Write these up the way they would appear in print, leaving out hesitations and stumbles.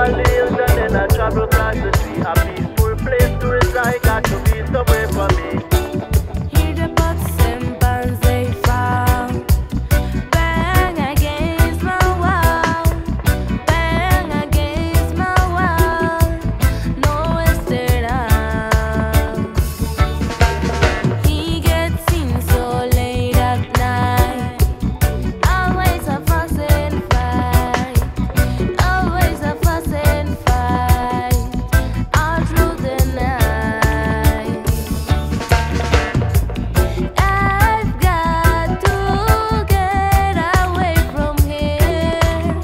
over the hills and then I travel across the sea. A peaceful place to reside, got to be somewhere for me. Hear the pots and pans they found, bang against my wall, bang against my wall, no western arm. He gets in so late at night, always a fuss and fight, always a fuss and fight, all through the night. I've got to get away from here.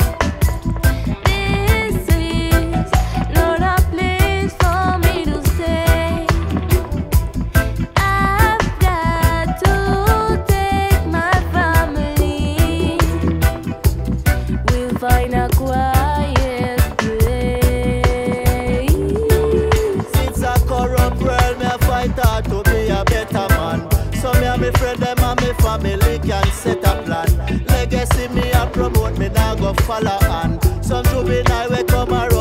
This is not a place for me to stay. I've got to take my family. We'll find a quiet place. It's a corrupt world, me a fight hard to be a better man. So me and me friend them and me family can set a plan. Legacy me a promote, me now go follow on. Some juvenile we come around